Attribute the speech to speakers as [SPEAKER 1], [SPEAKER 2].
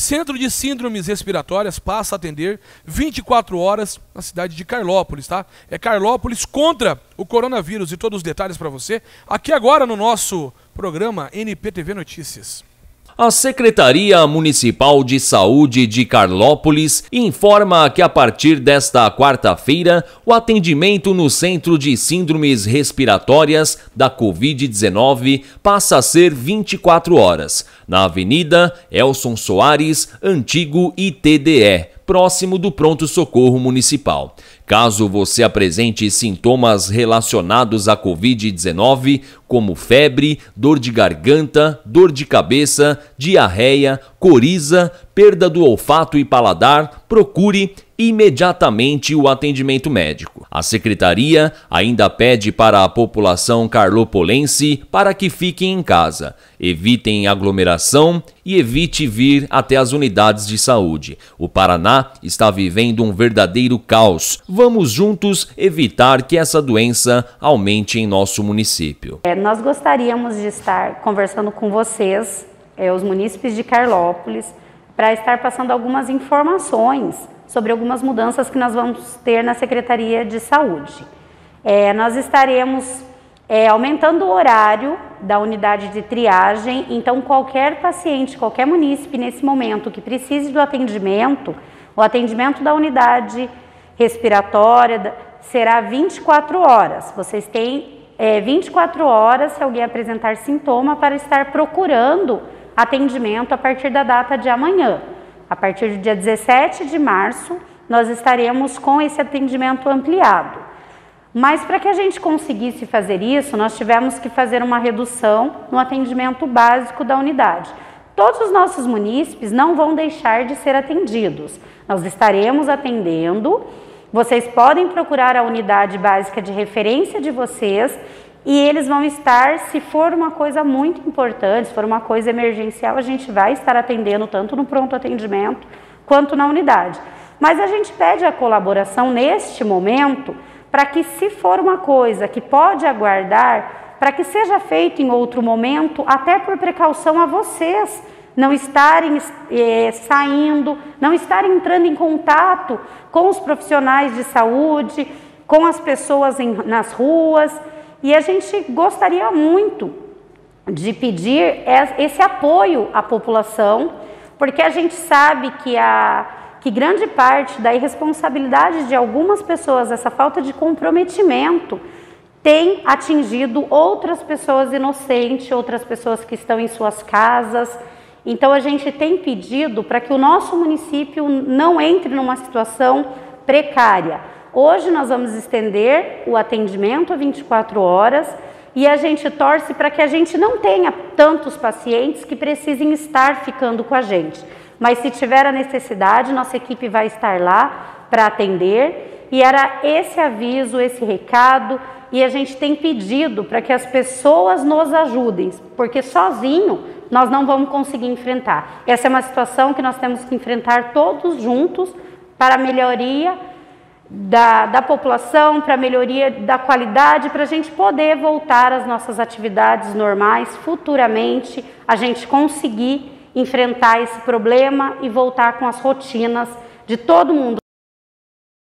[SPEAKER 1] Centro de Síndromes Respiratórias passa a atender 24 horas na cidade de Carlópolis, tá? É Carlópolis contra o coronavírus e todos os detalhes para você aqui agora no nosso programa NPTV Notícias.
[SPEAKER 2] A Secretaria Municipal de Saúde de Carlópolis informa que a partir desta quarta-feira, o atendimento no Centro de Síndromes Respiratórias da Covid-19 passa a ser 24 horas, na Avenida Elson Soares, antigo ITDE, próximo do Pronto-Socorro Municipal. Caso você apresente sintomas relacionados à Covid-19, como febre, dor de garganta, dor de cabeça, diarreia, coriza, perda do olfato e paladar, procure imediatamente o atendimento médico. A Secretaria ainda pede para a população carlopolense para que fiquem em casa, evitem aglomeração e evite vir até as unidades de saúde. O Paraná está vivendo um verdadeiro caos. Vamos juntos evitar que essa doença aumente em nosso município.
[SPEAKER 3] Nós gostaríamos de estar conversando com vocês, os munícipes de Carlópolis, para estar passando algumas informações sobre algumas mudanças que nós vamos ter na Secretaria de Saúde. Nós estaremos aumentando o horário da unidade de triagem, então qualquer paciente, qualquer munícipe nesse momento que precise do atendimento, o atendimento da unidade respiratória será 24 horas. Vocês têm 24 horas se alguém apresentar sintoma para estar procurando atendimento a partir da data de amanhã. A partir do dia 17 de março, nós estaremos com esse atendimento ampliado. Mas para que a gente conseguisse fazer isso, nós tivemos que fazer uma redução no atendimento básico da unidade. Todos os nossos munícipes não vão deixar de ser atendidos. Nós estaremos atendendo, vocês podem procurar a unidade básica de referência de vocês e eles vão estar, se for uma coisa muito importante, se for uma coisa emergencial, a gente vai estar atendendo tanto no pronto atendimento quanto na unidade. Mas a gente pede a colaboração neste momento para que, se for uma coisa que pode aguardar, para que seja feito em outro momento, até por precaução a vocês não estarem saindo, não estarem entrando em contato com os profissionais de saúde, com as pessoas nas ruas. E a gente gostaria muito de pedir esse apoio à população, porque a gente sabe que grande parte da irresponsabilidade de algumas pessoas, essa falta de comprometimento, tem atingido outras pessoas inocentes, outras pessoas que estão em suas casas. Então a gente tem pedido para que o nosso município não entre numa situação precária. Hoje nós vamos estender o atendimento a 24 horas e a gente torce para que a gente não tenha tantos pacientes que precisem estar ficando com a gente. Mas se tiver a necessidade, nossa equipe vai estar lá para atender. E era esse aviso, esse recado, e a gente tem pedido para que as pessoas nos ajudem, porque sozinho nós não vamos conseguir enfrentar. Essa é uma situação que nós temos que enfrentar todos juntos para a melhoria da população, para a melhoria da qualidade, para a gente poder voltar às nossas atividades normais futuramente, a gente conseguir enfrentar esse problema e voltar com as rotinas de todo mundo.